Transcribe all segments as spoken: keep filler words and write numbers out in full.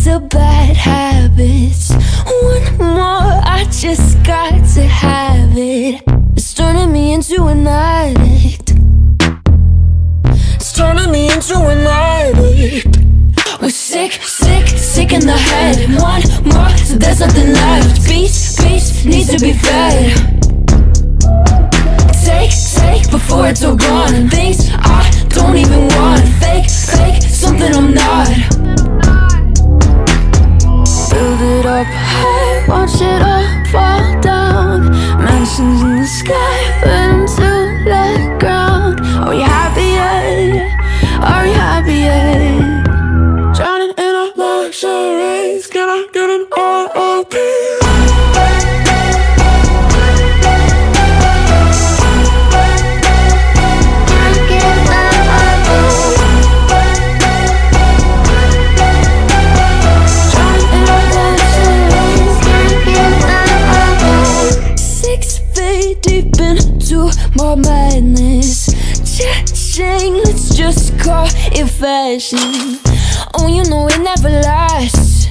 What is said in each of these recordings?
taste of bad habits. One more, I just got to have it. It's turning me into an addict. It's turning me into an addict. We're sick, sick, sick in the head. One more, so there's nothing left. Beast, beast, needs to be fed. Take, take, before it's all gone. And things I don't even want. Fake, fake, something I'm not. Build it up high, watch it all fall down. Mansions in the sky, put them to the ground. Are you happy yet? Are you happy yet? Drowning in our luxuries, can I get an R O P? More madness, cha-ching, let's just call it fashion. Oh, you know it never lasts,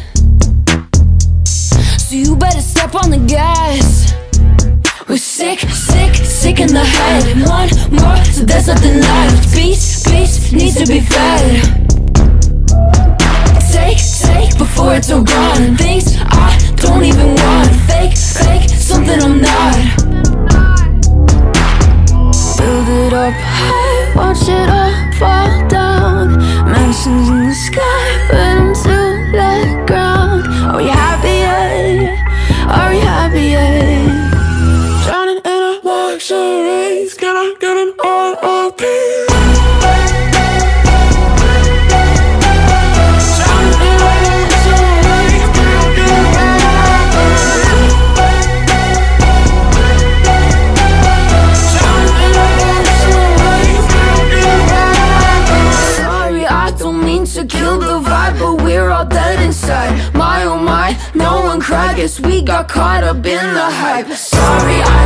so you better step on the gas. We're sick, sick, sick in the head. One more, so there's nothing left. Beast, beast, needs to be fed. Take, take, before it's all gone. And things I don't even want. Fake, fake, something I'm not. Build it up high, watch it all fall down. Mansions in the sky, put them to the ground. Are you happy yet? Are you happy yet? Drowning in our luxuries, can I get an R O P? To kill the vibe, but we're all dead inside. My oh my, no one cried, guess we got caught up in the hype. Sorry, I